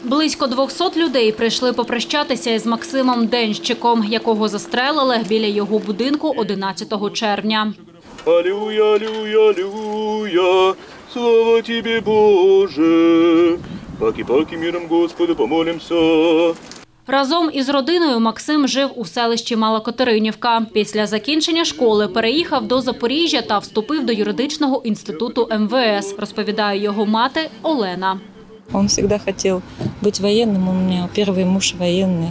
Близько 200 людей прийшли попрощатися із Максимом Денщиком, якого застрелили біля його будинку 11 червня. Аллилуйя, аллилуйя, аллилуйя, слава Тебе, Боже. Паки-паки, миром Господу помолимся. Разом із родиною Максим жив у селищі Мала Катеринівка. Після закінчення школи переїхав до Запоріжжя та вступив до юридичного інституту МВС, розповідає його мати Олена. Он всегда хотел быть военным, у меня первый муж военный.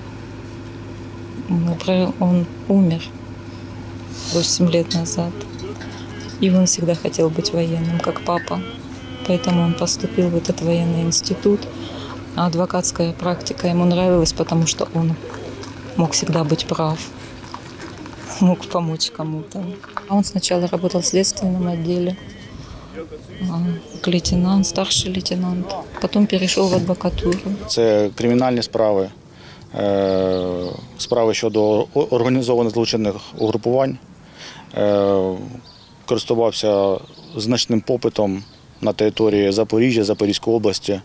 Он умер 8 лет назад. И он всегда хотел быть военным, как папа. Поэтому он поступил в этот военный институт. А адвокатская практика ему нравилась, потому что он мог всегда быть прав, мог помочь кому-то. Он сначала работал в следственном отделе, как лейтенант, старший лейтенант. Потом перешел в адвокатуру. Це кримінальні справи, справи щодо організованих злочинних угрупувань. Користувався значним попитом на території Запоріжжя, Запорізької області.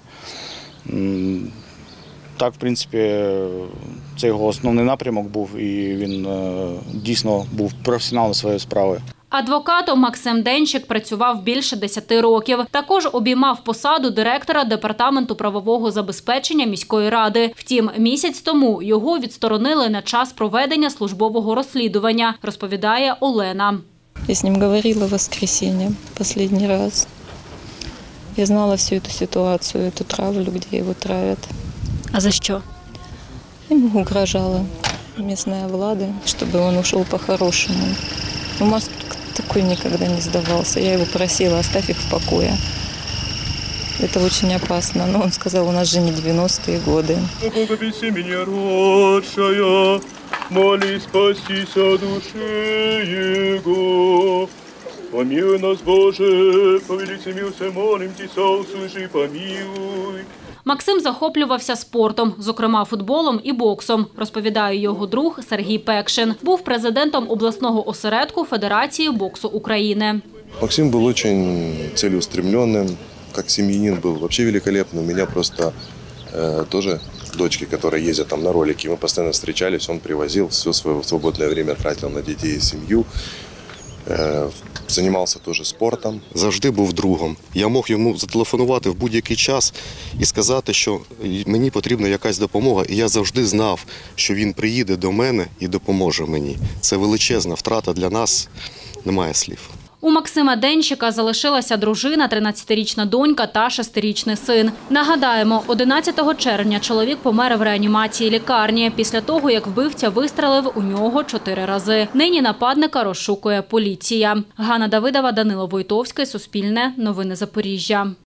Так, в принципі, це його основний напрямок був, і він дійсно був професіоналом своєї справи. Адвокатом Максим Денщик працював більше 10 років. Також обіймав посаду директора Департаменту правового забезпечення міської ради. Втім, місяць тому його відсторонили на час проведення службового розслідування, розповідає Олена. Я з ним говорила в воскресенье останній раз. Я знала всю эту ситуацию, эту травлю, где его травят. А за що? Ему угрожала местная влада, чтобы он ушел по-хорошему. Но Макс такой никогда не сдавался. Я его просила, оставь их в покое. Это очень опасно. Но он сказал, у нас же не 90-е годы. Богописи меня родшая, молись, спастися души его. Помилуй нас, Боже, по велице милости молим Тебя, услыши, помилуй. Максим захоплювався спортом, зокрема футболом і боксом, розповідає його друг Сергій Пекшин. Був президентом обласного осередку Федерації боксу України. Максим был очень целеустремленным, как семьянин был вообще великолепный. У меня просто тоже дочки, которые ездят там на ролике, мы постоянно встречались, он привозил, все свое свободное время тратил на детей и семью. Займався теж спортом. Завжди був другом. Я мог йому зателефонувати в будь-який час і сказати, що мені потрібна якась допомога. І я завжди знав, що він приїде до мене і допоможе мені. Це величезна втрата для нас, немає слів. У Максима Денщика залишилася дружина, 13-річна донька та 6-річний син. Нагадаємо, 11 червня чоловік помер в реанімації лікарні після того, як вбивця вистрелив у нього 4 рази. Нині нападника розшукує поліція. Ганна Давидова, Данило Войтовський, Суспільне, Новини Запоріжжя.